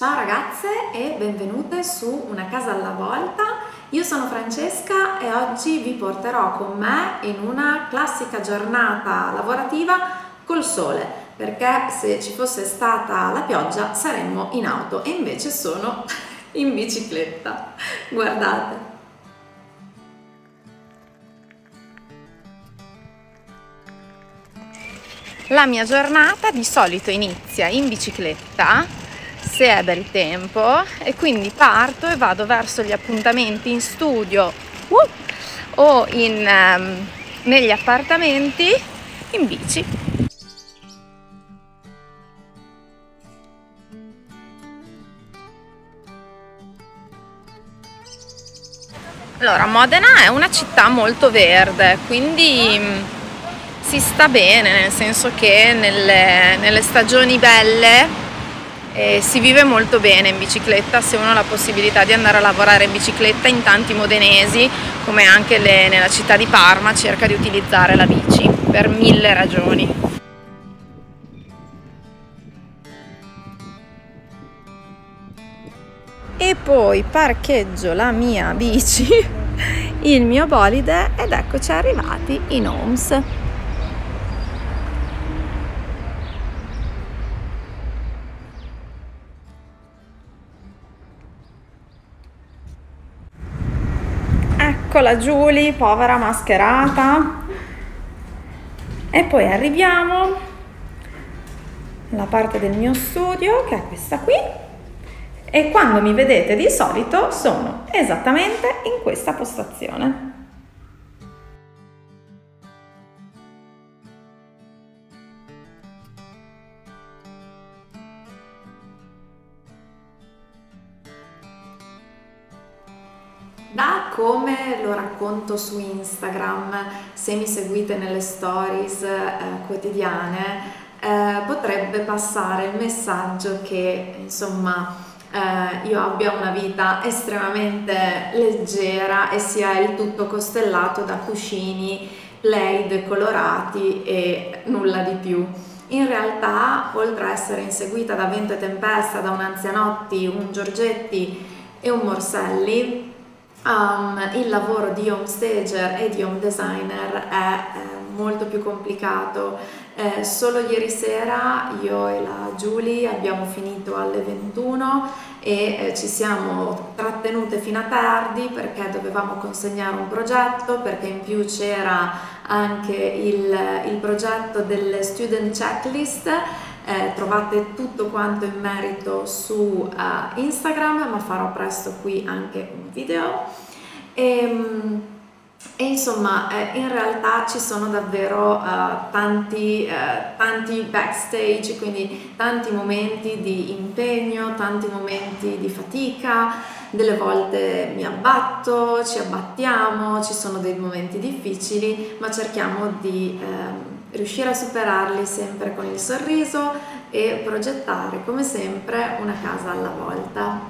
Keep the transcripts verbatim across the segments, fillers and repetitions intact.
Ciao ragazze e benvenute su Una casa alla volta. Io sono Francesca e oggi vi porterò con me in una classica giornata lavorativa col sole, perché se ci fosse stata la pioggia saremmo in auto e invece sono in bicicletta. Guardate. La mia giornata di solito inizia in bicicletta se è bel tempo e quindi parto e vado verso gli appuntamenti in studio uh, o in, um, negli appartamenti in bici. Allora, Modena è una città molto verde, quindi si sta bene, nel senso che nelle, nelle stagioni belle eh, si vive molto bene in bicicletta. Se uno ha la possibilità di andare a lavorare in bicicletta, in tanti modenesi, come anche le, nella città di Parma, cerca di utilizzare la bici per mille ragioni. E poi parcheggio la mia bici, il mio bolide, ed eccoci arrivati in Homs. Eccola Giulia, povera mascherata. E poi arriviamo alla parte del mio studio, che è questa qui, e quando mi vedete di solito sono esattamente in questa postazione. Da come lo racconto su Instagram, se mi seguite nelle stories eh, quotidiane, eh, potrebbe passare il messaggio che insomma eh, io abbia una vita estremamente leggera e sia il tutto costellato da cuscini, plaid colorati e nulla di più. In realtà, oltre a essere inseguita da Vento e Tempesta, da un Anzianotti, un Giorgetti e un Morselli, Um, il lavoro di home stager e di home designer è eh, molto più complicato. Eh, solo ieri sera io e la Giulia abbiamo finito alle ventuno e eh, ci siamo trattenute fino a tardi perché dovevamo consegnare un progetto, perché in più c'era anche il, il progetto delle student checklist. Eh, trovate tutto quanto in merito su uh, Instagram, ma farò presto qui anche un video e, e insomma eh, in realtà ci sono davvero uh, tanti, uh, tanti backstage, quindi tanti momenti di impegno, tanti momenti di fatica, delle volte mi abbatto, ci abbattiamo, ci sono dei momenti difficili, ma cerchiamo di um, riuscire a superarli sempre con il sorriso e progettare come sempre una casa alla volta.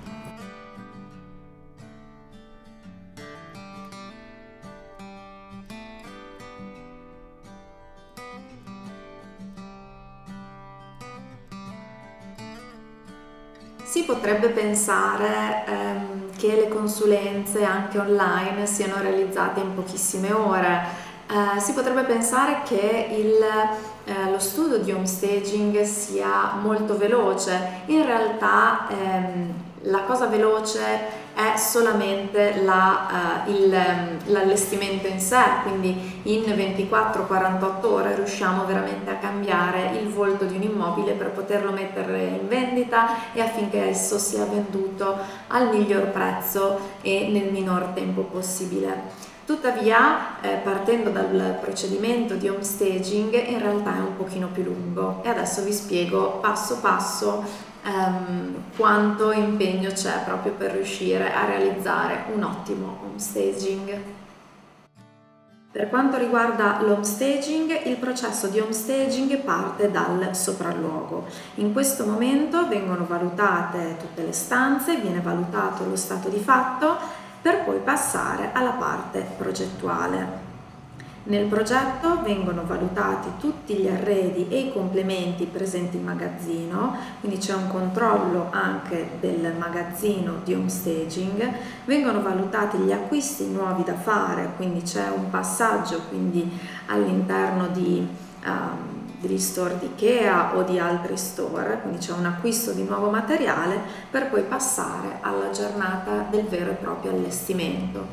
Si potrebbe pensare ehm, che le consulenze anche online siano realizzate in pochissime ore. Uh, si potrebbe pensare che il, uh, lo studio di home staging sia molto veloce. In realtà ehm, la cosa veloce è solamente la, uh, il, um, l'allestimento in sé, quindi in ventiquattro quarantotto ore riusciamo veramente a cambiare il volto di un immobile per poterlo mettere in vendita e affinché esso sia venduto al miglior prezzo e nel minor tempo possibile. Tuttavia, eh, partendo dal procedimento di home staging, in realtà è un pochino più lungo e adesso vi spiego passo passo ehm, quanto impegno c'è proprio per riuscire a realizzare un ottimo home staging. Per quanto riguarda l'home staging, il processo di home staging parte dal sopralluogo. In questo momento vengono valutate tutte le stanze, viene valutato lo stato di fatto, per poi passare alla parte progettuale. Nel progetto vengono valutati tutti gli arredi e i complementi presenti in magazzino, quindi c'è un controllo anche del magazzino di home staging, vengono valutati gli acquisti nuovi da fare, quindi c'è un passaggio quindi all'interno di um, degli store di Ikea o di altri store, quindi c'è un acquisto di nuovo materiale per poi passare alla giornata del vero e proprio allestimento.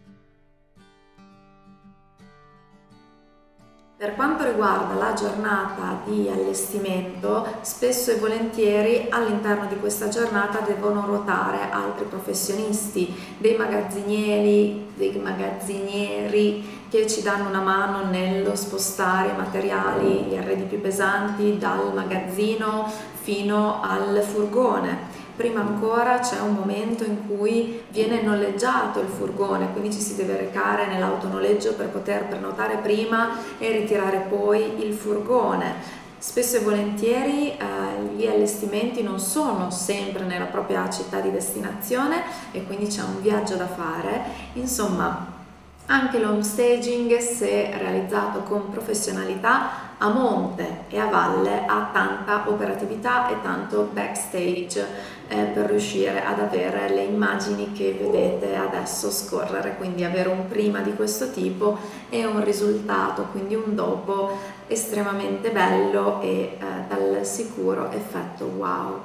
Per quanto riguarda la giornata di allestimento, spesso e volentieri all'interno di questa giornata devono ruotare altri professionisti, dei magazzinieri, dei magazzinieri che ci danno una mano nello spostare i materiali, gli arredi più pesanti dal magazzino fino al furgone. Prima ancora c'è un momento in cui viene noleggiato il furgone, quindi ci si deve recare nell'autonoleggio per poter prenotare prima e ritirare poi il furgone. Spesso e volentieri eh, gli allestimenti non sono sempre nella propria città di destinazione e quindi c'è un viaggio da fare. Insomma, anche l'home staging, se realizzato con professionalità, a monte e a valle ha tanta operatività e tanto backstage eh, per riuscire ad avere le immagini che vedete adesso scorrere, quindi avere un prima di questo tipo e un risultato, quindi un dopo estremamente bello e eh, dal sicuro effetto wow.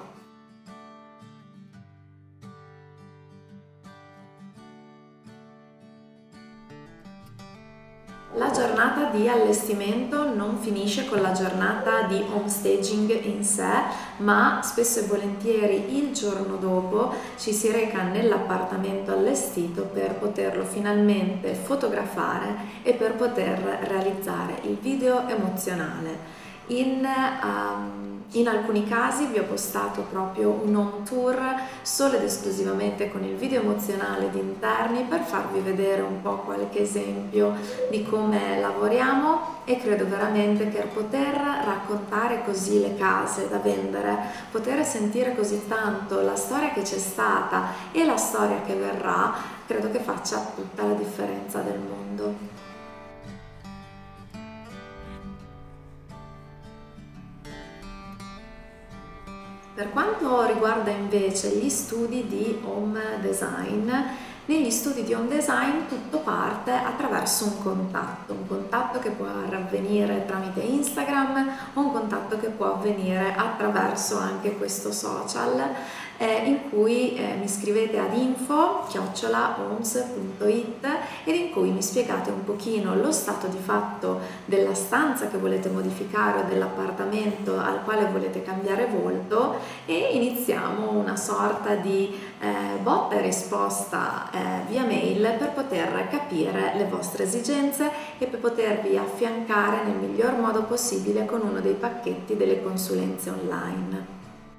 La giornata di allestimento non finisce con la giornata di home staging in sé, ma spesso e volentieri il giorno dopo ci si reca nell'appartamento allestito per poterlo finalmente fotografare e per poter realizzare il video emozionale. In, um, in alcuni casi vi ho postato proprio un home tour solo ed esclusivamente con il video emozionale di interni per farvi vedere un po' qualche esempio di come lavoriamo e credo veramente che poter raccontare così le case da vendere, poter sentire così tanto la storia che c'è stata e la storia che verrà, credo che faccia tutta la differenza del mondo. Per quanto riguarda invece gli studi di home design, negli studi di home design tutto parte attraverso un contatto, un contatto che può avvenire tramite Instagram o un contatto che può avvenire attraverso anche questo social eh, in cui eh, mi scrivete ad info chiocciola homes punto it ed in cui mi spiegate un pochino lo stato di fatto della stanza che volete modificare o dell'appartamento al quale volete cambiare volto e iniziamo una sorta di eh, botta e risposta eh, via mail per poter capire le vostre esigenze e per potervi affiancare nel miglior modo possibile con uno dei pacchetti delle consulenze online.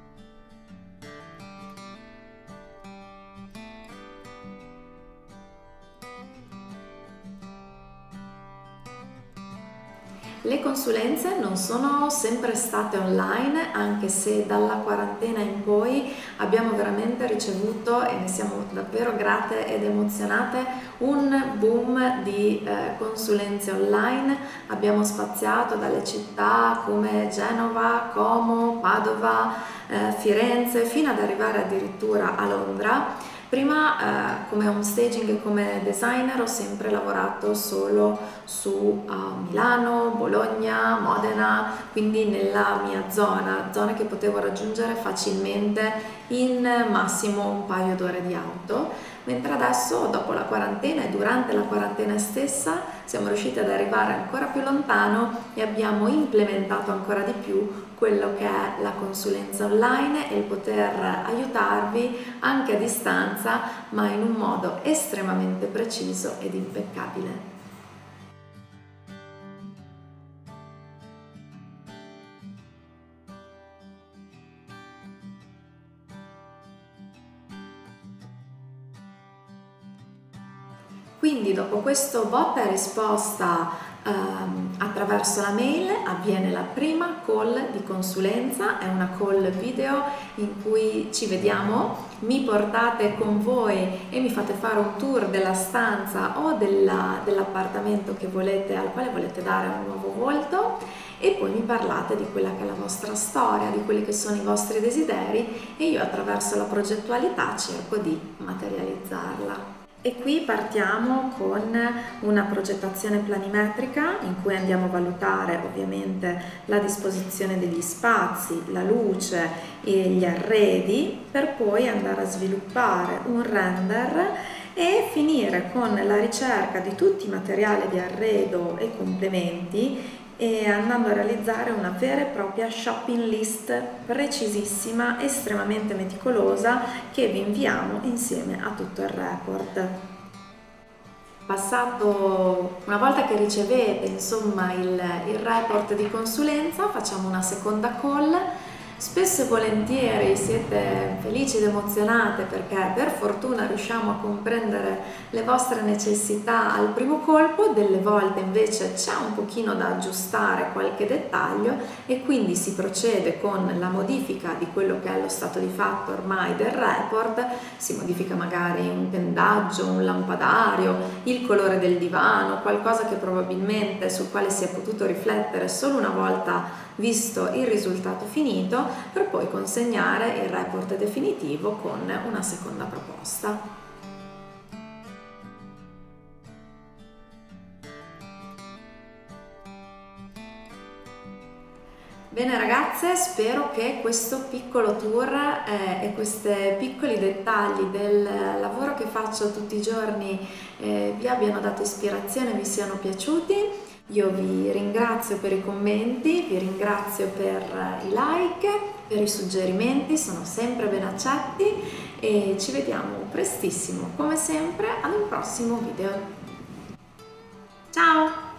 Le consulenze non sono sempre state online, anche se dalla quarantena in poi abbiamo veramente ricevuto, e ne siamo davvero grate ed emozionate, un boom di eh, consulenze online. Abbiamo spaziato dalle città come Genova, Como, Padova, eh, Firenze, fino ad arrivare addirittura a Londra. Prima eh, come home staging e come designer ho sempre lavorato solo su uh, Milano, Bologna, Modena, quindi nella mia zona, zone che potevo raggiungere facilmente in massimo un paio d'ore di auto. Mentre adesso, dopo la quarantena e durante la quarantena stessa, siamo riusciti ad arrivare ancora più lontano e abbiamo implementato ancora di più quello che è la consulenza online e il poter aiutarvi anche a distanza, ma in un modo estremamente preciso ed impeccabile. Quindi dopo questo botta e risposta ehm, attraverso la mail avviene la prima call di consulenza, è una call video in cui ci vediamo, mi portate con voi e mi fate fare un tour della stanza o della, dell'appartamento che volete, al quale volete dare un nuovo volto, e poi mi parlate di quella che è la vostra storia, di quelli che sono i vostri desideri, e io attraverso la progettualità cerco di materializzarla. E qui partiamo con una progettazione planimetrica in cui andiamo a valutare ovviamente la disposizione degli spazi, la luce e gli arredi, per poi andare a sviluppare un render e finire con la ricerca di tutti i materiali di arredo e complementi, e andando a realizzare una vera e propria shopping list precisissima, estremamente meticolosa, che vi inviamo insieme a tutto il report. Passato, una volta che ricevete insomma il, il report di consulenza, facciamo una seconda call. Spesso e volentieri siete felici ed emozionate perché per fortuna riusciamo a comprendere le vostre necessità al primo colpo, delle volte invece c'è un pochino da aggiustare qualche dettaglio e quindi si procede con la modifica di quello che è lo stato di fatto ormai del report. Si modifica magari un tendaggio, un lampadario, il colore del divano, qualcosa che probabilmente sul quale si è potuto riflettere solo una volta visto il risultato finito, per poi consegnare il report definitivo con una seconda proposta. Bene ragazze, spero che questo piccolo tour eh, e questi piccoli dettagli del lavoro che faccio tutti i giorni eh, vi abbiano dato ispirazione, vi siano piaciuti. Io vi ringrazio per i commenti, vi ringrazio per i like, per i suggerimenti, sono sempre ben accetti e ci vediamo prestissimo, come sempre, ad un prossimo video. Ciao!